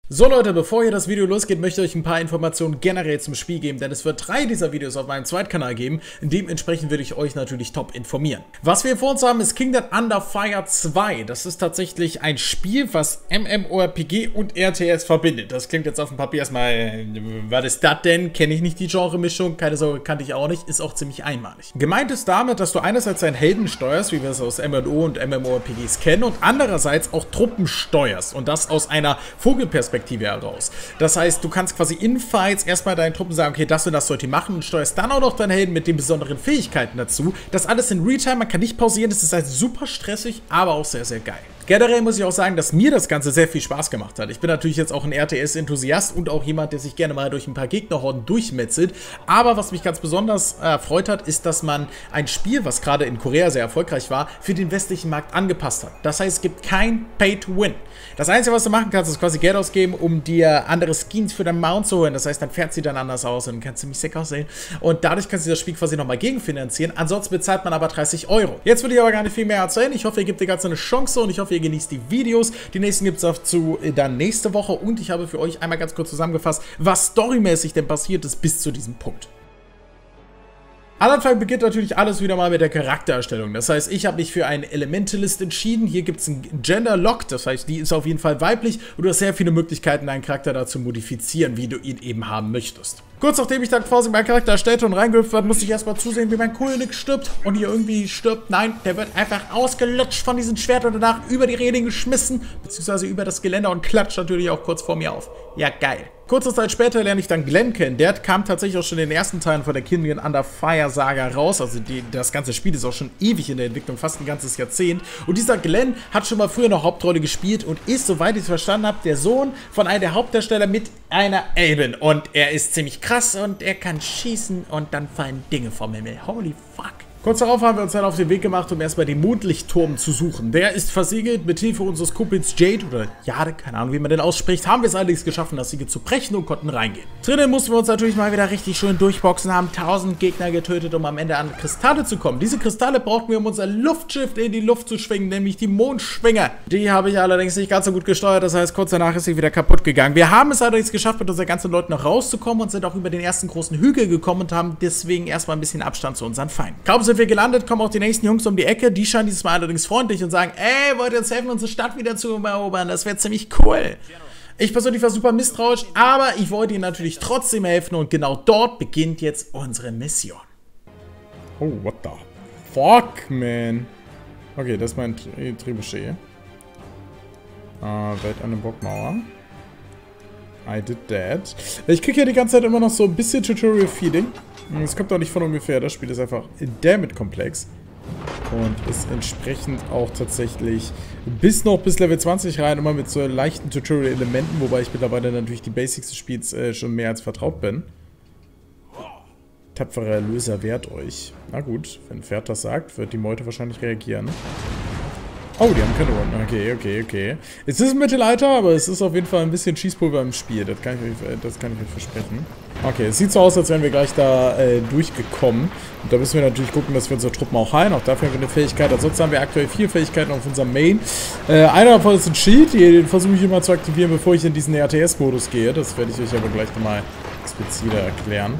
So Leute, bevor hier das Video losgeht, möchte ich euch ein paar Informationen generell zum Spiel geben, denn es wird 3 dieser Videos auf meinem Zweitkanal geben. Dementsprechend würde ich euch natürlich top informieren. Was wir vor uns haben, ist Kingdom Under Fire 2. Das ist tatsächlich ein Spiel, was MMORPG und RTS verbindet. Das klingt jetzt auf dem Papier erstmal, was ist das denn? Kenne ich nicht die Genre-Mischung, keine Sorge, kannte ich auch nicht, ist auch ziemlich einmalig. Gemeint ist damit, dass du einerseits einen Helden steuerst, wie wir es aus MMO und MMORPGs kennen, und andererseits auch Truppen steuerst und das aus einer Vogelperspektive heraus. Das heißt, du kannst quasi in Fights erstmal deinen Truppen sagen, okay, das und das sollt ihr machen und steuerst dann auch noch deinen Helden mit den besonderen Fähigkeiten dazu. Das alles in Realtime, man kann nicht pausieren, das ist halt super stressig, aber auch sehr, sehr geil. Generell muss ich auch sagen, dass mir das Ganze sehr viel Spaß gemacht hat. Ich bin natürlich jetzt auch ein RTS-Enthusiast und auch jemand, der sich gerne mal durch ein paar Gegnerhorden durchmetzelt. Aber was mich ganz besonders erfreut hat, ist, dass man ein Spiel, was gerade in Korea sehr erfolgreich war, für den westlichen Markt angepasst hat. Das heißt, es gibt kein Pay-to-Win. Das Einzige, was du machen kannst, ist quasi Geld ausgeben, um dir andere Skins für deinen Mount zu holen. Das heißt, dein Pferd sieht dann anders aus und kann ziemlich sick aussehen. Und dadurch kannst du das Spiel quasi nochmal gegenfinanzieren. Ansonsten bezahlt man aber 30 €. Jetzt will ich aber gar nicht viel mehr erzählen. Ich hoffe, ihr gebt dir ganz eine Chance und ich hoffe, ihr genießt die Videos. Die nächsten gibt es dazu dann nächste Woche. Und ich habe für euch einmal ganz kurz zusammengefasst, was storymäßig denn passiert ist bis zu diesem Punkt. Am Anfang beginnt natürlich alles wieder mal mit der Charaktererstellung. Das heißt, ich habe mich für einen Elementalist entschieden. Hier gibt es einen Gender-Lock, das heißt, die ist auf jeden Fall weiblich und du hast sehr viele Möglichkeiten, deinen Charakter da zu modifizieren, wie du ihn eben haben möchtest. Kurz nachdem ich dann quasi meinen Charakter erstellte und reingehüpft war, musste ich erstmal zusehen, wie mein König stirbt. Und hier irgendwie stirbt. Nein, der wird einfach ausgelutscht von diesem Schwert und danach über die Reling geschmissen, beziehungsweise über das Geländer und klatscht natürlich auch kurz vor mir auf. Ja, geil. Kurze Zeit später lerne ich dann Glenn kennen. Der kam tatsächlich auch schon in den ersten Teilen von der Kingdom Under Fire Saga raus. Also das ganze Spiel ist auch schon ewig in der Entwicklung, fast ein ganzes Jahrzehnt. Und dieser Glenn hat schon mal früher eine Hauptrolle gespielt und ist, soweit ich es verstanden habe, der Sohn von einem der Hauptdarsteller mit einer Elben. Und er ist ziemlich krass und er kann schießen und dann fallen Dinge vom Himmel. Holy fuck. Kurz darauf haben wir uns dann auf den Weg gemacht, um erstmal den Mondlichtturm zu suchen. Der ist versiegelt. Mit Hilfe unseres Kumpels Jade oder Jade, keine Ahnung, wie man den ausspricht, haben wir es allerdings geschaffen, das Siegel zu brechen und konnten reingehen. Drinnen mussten wir uns natürlich mal wieder richtig schön durchboxen, haben 1000 Gegner getötet, um am Ende an Kristalle zu kommen. Diese Kristalle brauchten wir, um unser Luftschiff in die Luft zu schwingen, nämlich die Mondschwinge. Die habe ich allerdings nicht ganz so gut gesteuert, das heißt, kurz danach ist sie wieder kaputt gegangen. Wir haben es allerdings geschafft, mit unseren ganzen Leuten noch rauszukommen und sind auch über den ersten großen Hügel gekommen und haben deswegen erstmal ein bisschen Abstand zu unseren Feinden. Kaum sind wir gelandet, kommen auch die nächsten Jungs um die Ecke. Die scheinen dieses Mal allerdings freundlich und sagen, ey, wollt ihr uns helfen, unsere Stadt wieder zu erobern? Das wäre ziemlich cool. Ich persönlich war super misstrauisch, aber ich wollte ihnen natürlich trotzdem helfen und genau dort beginnt jetzt unsere Mission. Oh, what the fuck, man. Okay, das ist mein Trebuchet. Welt an der Burgmauer. I did that. Ich kriege ja die ganze Zeit immer noch so ein bisschen Tutorial-Feeling. Es kommt auch nicht von ungefähr. Das Spiel ist einfach damit komplex. Und ist entsprechend auch tatsächlich bis Level 20 rein, immer mit so leichten Tutorial-Elementen, wobei ich mittlerweile natürlich die Basics des Spiels schon mehr als vertraut bin. Tapferer Erlöser, wehrt euch. Na gut, wenn ein Pferd das sagt, wird die Meute wahrscheinlich reagieren. Oh, die haben Kanonen. Okay. Es ist ein Mittelalter, aber es ist auf jeden Fall ein bisschen Schießpulver im Spiel. Das kann ich euch versprechen. Okay, es sieht so aus, als wären wir gleich da durchgekommen. Und da müssen wir natürlich gucken, dass wir unsere Truppen auch heilen. Auch dafür haben wir eine Fähigkeit. Ansonsten haben wir aktuell 4 Fähigkeiten auf unserem Main. Einer davon ist ein Cheat. Den versuche ich immer zu aktivieren, bevor ich in diesen RTS-Modus gehe. Das werde ich euch aber gleich nochmal expliziter erklären.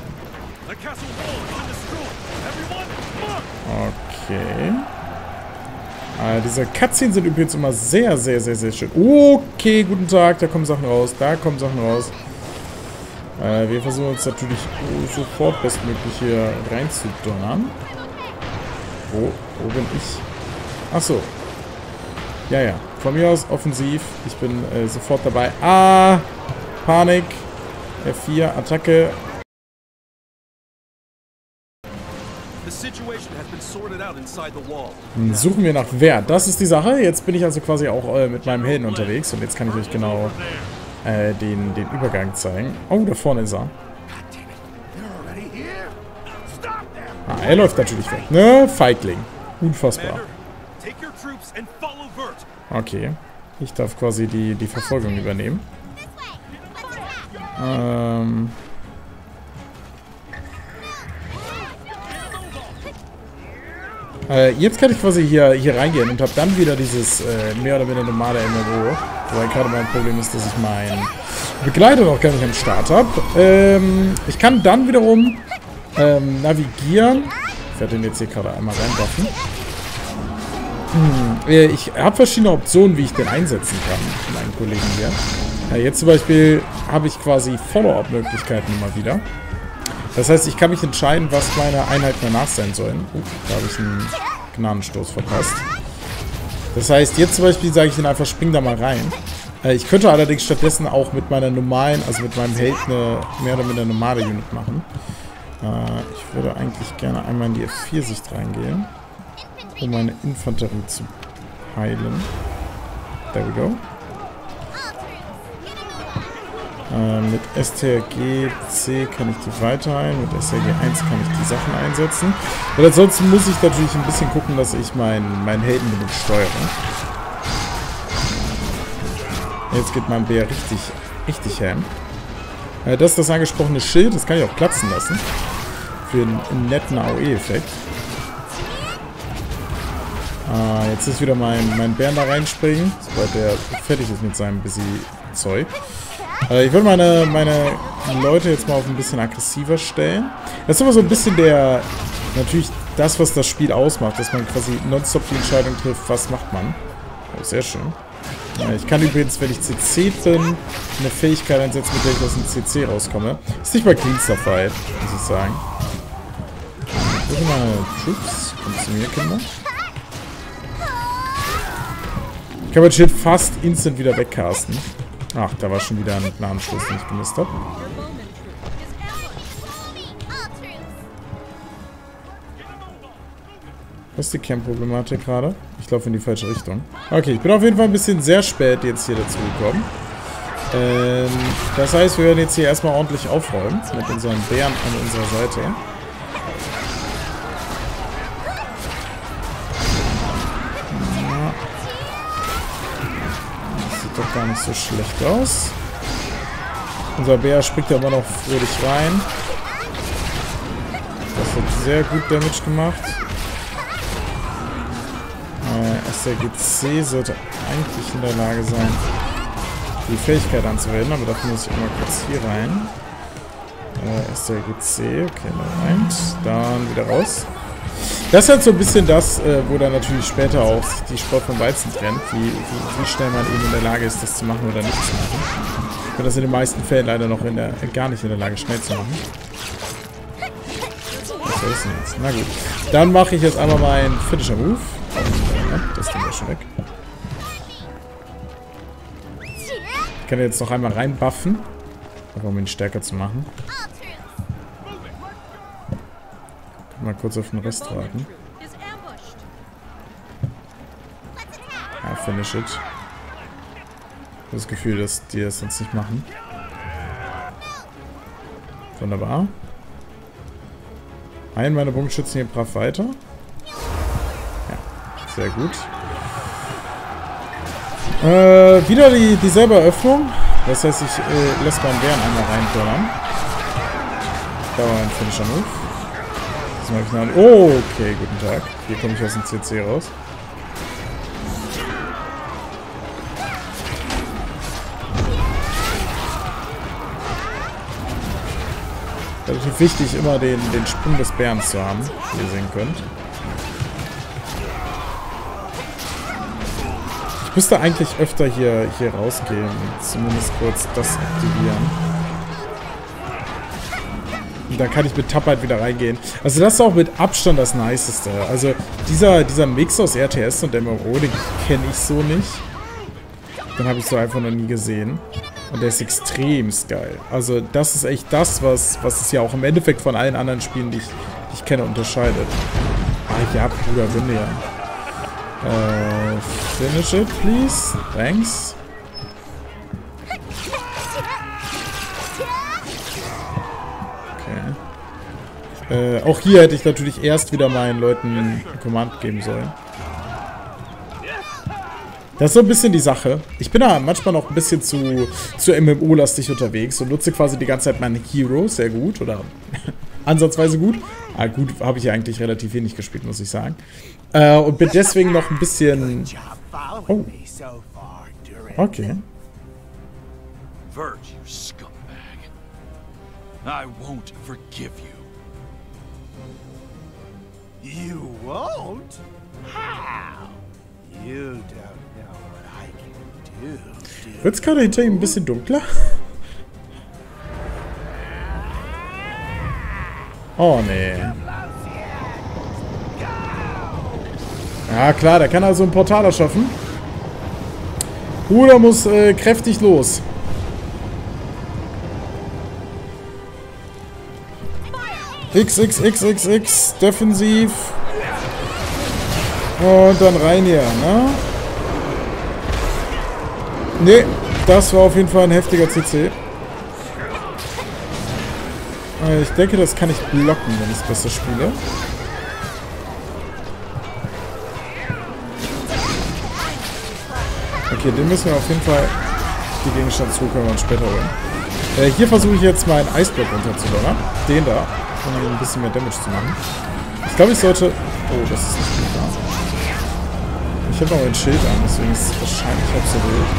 Okay. Diese Cutscenes sind übrigens immer sehr, sehr, sehr, sehr schön. Okay, guten Tag, da kommen Sachen raus, Wir versuchen uns natürlich sofort bestmöglich hier reinzudonnern. Wo bin ich? Achso. Ja. Von mir aus offensiv. Ich bin sofort dabei. Panik. F4, Attacke. Suchen wir nach Wert. Das ist die Sache. Jetzt bin ich also quasi auch mit meinem Helden unterwegs. Und jetzt kann ich euch genau den Übergang zeigen. Oh, da vorne ist er. Er läuft natürlich weg. Ne? Feigling. Unfassbar. Okay. Ich darf quasi die Verfolgung übernehmen. Jetzt kann ich quasi hier reingehen und habe dann wieder dieses mehr oder weniger normale MMO. Wobei gerade mein Problem ist, dass ich Begleiter noch gar nicht am Start habe. Ich kann dann wiederum navigieren. Ich werde den jetzt hier gerade einmal reinbuffen. Ich habe verschiedene Optionen, wie ich den einsetzen kann, meinen Kollegen hier. Jetzt zum Beispiel habe ich quasi Follow-up-Möglichkeiten immer wieder. Das heißt, ich kann mich entscheiden, was meine Einheiten danach sein sollen. Da habe ich einen Gnadenstoß verpasst. Das heißt, jetzt zum Beispiel sage ich ihnen einfach, spring da mal rein. Ich könnte allerdings stattdessen auch mit meiner normalen, also mit meinem Held eine mehr oder minder normale Unit machen. Ich würde eigentlich gerne einmal in die F4-Sicht reingehen, um meine Infanterie zu heilen. There we go. Mit STRG C kann ich die weiterheilen, mit STRG 1 kann ich die Sachen einsetzen. Und ansonsten muss ich natürlich ein bisschen gucken, dass ich meinen Helden genug steuere. Jetzt geht mein Bär richtig ham. Das ist das angesprochene Schild, das kann ich auch platzen lassen. Für einen netten AOE-Effekt. Jetzt ist wieder mein Bären da reinspringen, sobald der fertig ist mit seinem busy Zeug. Ich würde meine Leute jetzt mal auf ein bisschen aggressiver stellen. Das ist immer so ein bisschen natürlich das, was das Spiel ausmacht, dass man quasi nonstop die Entscheidung trifft, was macht man. Oh, sehr schön. Ich kann übrigens, wenn ich CC bin, eine Fähigkeit einsetzen, mit der ich aus dem CC rauskomme. Ist nicht mal cleanster Fight, muss ich sagen. Wo sind meine Troops? Kommt zu mir, Kinder. Ich kann mein Schild fast instant wieder wegcasten. Ach, da war schon wieder ein Gnadenstoß, den ich gemisst habe. Was ist die Camp-Problematik gerade? Ich laufe in die falsche Richtung. Okay, ich bin auf jeden Fall ein bisschen sehr spät jetzt hier dazu gekommen. Das heißt, wir werden jetzt hier erstmal ordentlich aufräumen mit unseren Bären an unserer Seite. Das sieht doch gar nicht so schlecht aus. Unser Bär springt aber noch fröhlich rein. Das hat sehr gut Damage gemacht. SRGC sollte eigentlich in der Lage sein, die Fähigkeit anzuwenden, aber dafür muss ich immer kurz hier rein. SRGC, okay, Moment. Dann wieder raus. Das ist halt so ein bisschen das, wo dann natürlich später auch sich die Spreu vom Weizen trennt, wie schnell man eben in der Lage ist, das zu machen oder nicht zu machen. Ich bin das in den meisten Fällen leider noch gar nicht in der Lage, schnell zu machen. Was soll das denn jetzt? Na gut. Dann mache ich jetzt einmal meinen Finisher-Move. Das Ding ist schon weg. Ich kann jetzt noch einmal reinbuffen, um ihn stärker zu machen. Mal kurz auf den Rest warten. Ja, finish it. Ich habe das Gefühl, dass die das sonst nicht machen. Wunderbar. Heilen meine Bogenschützen hier brav weiter. Sehr gut. Wieder dieselbe Eröffnung. Das heißt, ich lasse meinen Bären einmal reindonnern. Da war ein Finisher-Move. Das mache ich noch. Oh, okay, guten Tag. Hier komme ich aus dem CC raus. Relativ wichtig, immer den Sprung des Bären zu haben, wie ihr sehen könnt. Ich müsste eigentlich öfter hier rausgehen und zumindest kurz das aktivieren. Und dann kann ich mit Tapheit wieder reingehen. Also das ist auch mit Abstand das Niceste. Also dieser Mix aus RTS und MMO, den kenne ich so nicht. Den habe ich so einfach noch nie gesehen. Und der ist extremst geil. Also das ist echt das, was es ja auch im Endeffekt von allen anderen Spielen, die ich kenne, unterscheidet. Ah ja, Bruder, bin ja. Finish it, please. Thanks. Okay. Auch hier hätte ich natürlich erst wieder meinen Leuten Command geben sollen. Das ist so ein bisschen die Sache. Ich bin da manchmal noch ein bisschen zu MMO-lastig unterwegs und nutze quasi die ganze Zeit meinen Hero sehr gut oder ansatzweise gut. Ah, gut, habe ich ja eigentlich relativ wenig gespielt, muss ich sagen. Und bin deswegen noch ein bisschen... Oh. Okay. revert, you scumbag. I won't forgive you. You won't? How? You don't know what I can do. Wird's gerade hinter ihm ein bisschen dunkler? Oh, nee. Ja, klar, der kann also ein Portal erschaffen. Bruder muss kräftig los. X, defensiv. Und dann rein hier, ne? Ne, das war auf jeden Fall ein heftiger CC. Ich denke, das kann ich blocken, wenn ich es besser spiele. Okay, den müssen wir auf jeden Fall die Gegenstandsruhe können wir uns später holen. Hier versuche ich jetzt meinen Eisblock runterzudonnern. Den da, um ein bisschen mehr Damage zu machen. Ich glaube, ich sollte... Oh, das ist nicht gut da. Ich habe noch ein Schild an, deswegen ist es wahrscheinlich halb so wild.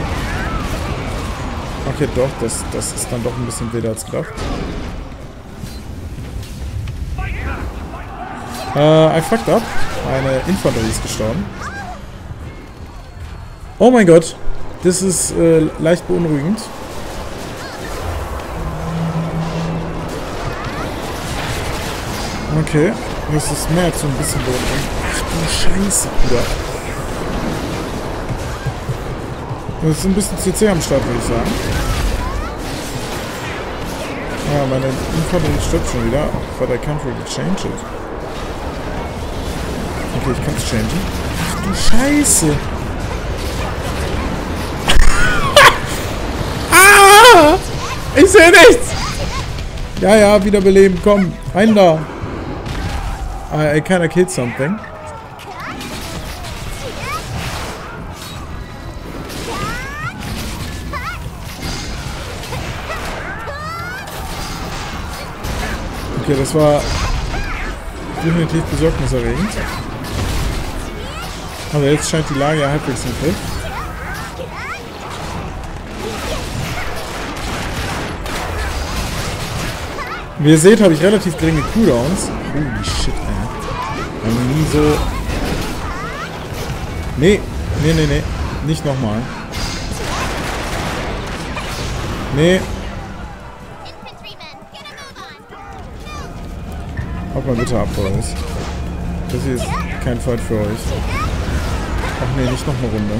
Okay, doch, das ist dann doch ein bisschen wilder als gedacht. I fucked up. Meine Infanterie ist gestorben. Oh mein Gott. Das ist leicht beunruhigend. Okay. Das ist mehr als so ein bisschen beunruhigend. Ach du Scheiße, Bruder. Das ist ein bisschen CC am Start, würde ich sagen. Ja, meine Infanterie stirbt schon wieder. But I can't really change it. Okay, ich kann es changen. Ach du Scheiße. Ah! Ich sehe nichts! Ja, ja, wiederbeleben, komm. Rein da. I kinda killed something. Okay, das war definitiv besorgniserregend. Aber jetzt scheint die Lage ja halbwegs im Griff. Wie ihr seht, habe ich relativ geringe Cooldowns. Holy shit, ey. Nie so... Nee. Nicht nochmal. Nee. Haut mal bitte ab, Boys. Das hier ist kein Fight für euch. Ach nee, nicht noch eine Runde.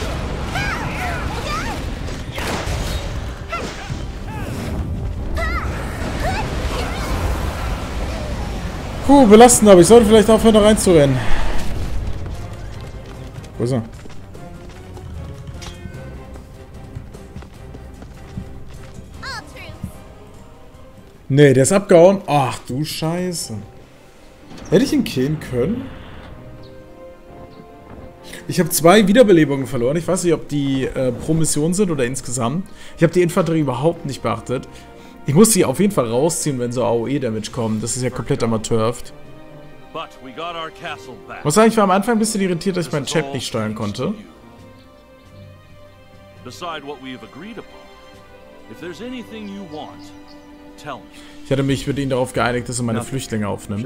Puh, belastend, aber ich sollte vielleicht aufhören, da reinzurennen. Wo ist er? Nee, der ist abgehauen. Ach du Scheiße. Hätte ich ihn killen können? Ich habe 2 Wiederbelebungen verloren. Ich weiß nicht, ob die pro Mission sind oder insgesamt. Ich habe die Infanterie überhaupt nicht beachtet. Ich muss sie auf jeden Fall rausziehen, wenn so AOE-Damage kommt. Das ist ja komplett amateurhaft. Muss sagen, ich war am Anfang ein bisschen irritiert, dass ich meinen Chat nicht steuern konnte. Ich hatte mich mit ihnen darauf geeinigt, dass er meine Flüchtlinge aufnimmt.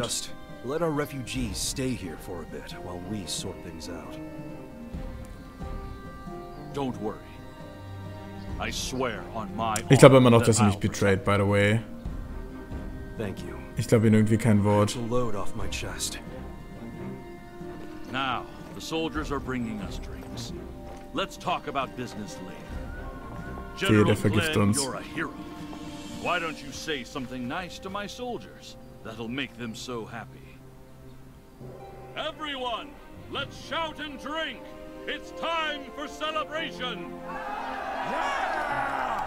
Ich glaube immer noch, dass er mich betrayed, by the way. Ich glaube ihnen irgendwie kein Wort. Now, the soldiers are bringing us drinks. Let's talk about business later. General Glenn, you're a hero. Why don't you say something nice to my soldiers? That'll make them so happy. Everyone, let's shout and drink. It's time for celebration. Yeah!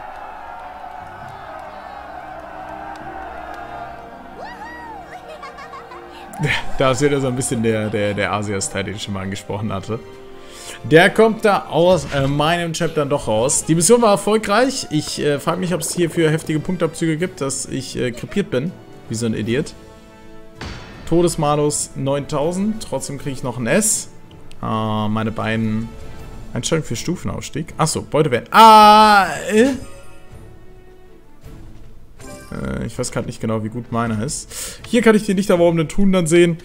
Da ist wieder so ein bisschen der Asia-Style, den ich schon mal angesprochen hatte. Der kommt da aus meinem Chat dann doch raus. Die Mission war erfolgreich. Ich frage mich, ob es hierfür heftige Punktabzüge gibt, dass ich krepiert bin. Wie so ein Idiot. Todesmalus 9000. Trotzdem kriege ich noch ein S. Meine beiden Einstellungen für Stufenaufstieg. Achso, Beutewert. Ich weiß gerade nicht genau, wie gut meiner ist. Hier kann ich die lichterworbenen Thun dann sehen.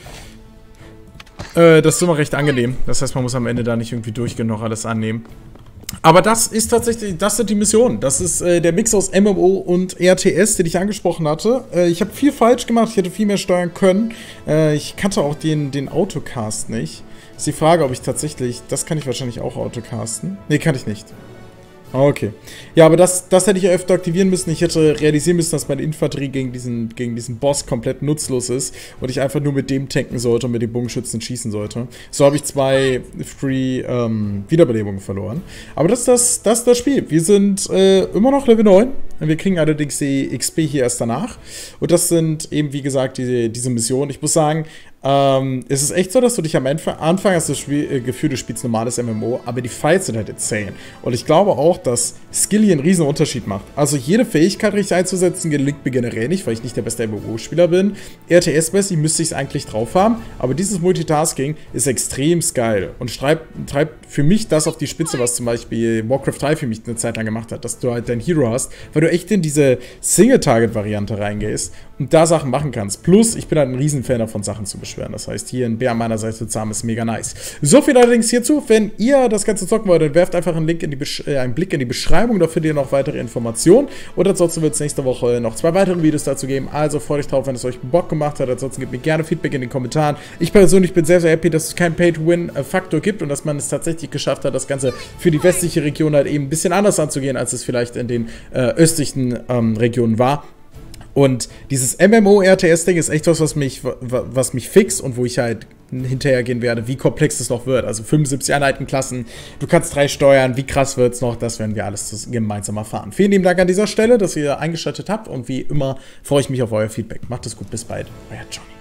Das ist immer recht angenehm. Das heißt, man muss am Ende da nicht irgendwie durchgehend noch alles annehmen. Aber das ist tatsächlich, das sind die Missionen. Das ist der Mix aus MMO und RTS, den ich angesprochen hatte. Ich habe viel falsch gemacht, ich hätte viel mehr steuern können. Ich kannte auch den Autocast nicht. Ist die Frage, ob ich tatsächlich, das kann ich wahrscheinlich auch autocasten. Ne, kann ich nicht. Okay. Ja, aber das hätte ich ja öfter aktivieren müssen. Ich hätte realisieren müssen, dass meine Infanterie gegen diesen Boss komplett nutzlos ist und ich einfach nur mit dem tanken sollte und mit dem Bogenschützen schießen sollte. So habe ich 2 Free Wiederbelebungen verloren. Aber das ist das Spiel. Wir sind immer noch Level 9. Wir kriegen allerdings die XP hier erst danach. Und das sind eben, wie gesagt, diese Missionen. Ich muss sagen, es ist echt so, dass du dich am Anfang hast das Gefühl, du spielst normales MMO, aber die Fights sind halt insane. Und ich glaube auch, dass Skill hier einen riesen Unterschied macht. Also jede Fähigkeit richtig einzusetzen gelingt mir generell nicht, weil ich nicht der beste MMO-Spieler bin. RTS-mäßig müsste ich es eigentlich drauf haben, aber dieses Multitasking ist extrem geil und treibt für mich das auf die Spitze, was zum Beispiel Warcraft 3 für mich eine Zeit lang gemacht hat, dass du halt deinen Hero hast, weil du echt in diese Single-Target-Variante reingehst und da Sachen machen kannst. Plus, ich bin halt ein Riesenfan davon, Sachen zu beschweren. Das heißt, hier ein Bär an meiner Seite zu haben, ist mega nice. So viel allerdings hierzu. Wenn ihr das Ganze zocken wollt, dann werft einfach einen Blick in die Beschreibung. Da findet ihr noch weitere Informationen. Und ansonsten wird es nächste Woche noch 2 weitere Videos dazu geben. Also freut euch drauf, wenn es euch Bock gemacht hat. Ansonsten gebt mir gerne Feedback in den Kommentaren. Ich persönlich bin sehr, sehr happy, dass es keinen Pay-to-Win-Faktor gibt und dass man es tatsächlich geschafft hat, das Ganze für die westliche Region halt eben ein bisschen anders anzugehen, als es vielleicht in den östlichen Regionen war. Und dieses MMO-RTS-Ding ist echt was mich fixt und wo ich halt hinterhergehen werde, wie komplex es noch wird. Also 75 Einheitenklassen, du kannst 3 steuern, wie krass wird es noch, das werden wir alles gemeinsam erfahren. Vielen lieben Dank an dieser Stelle, dass ihr eingeschaltet habt und wie immer freue ich mich auf euer Feedback. Macht es gut, bis bald, euer Johnny.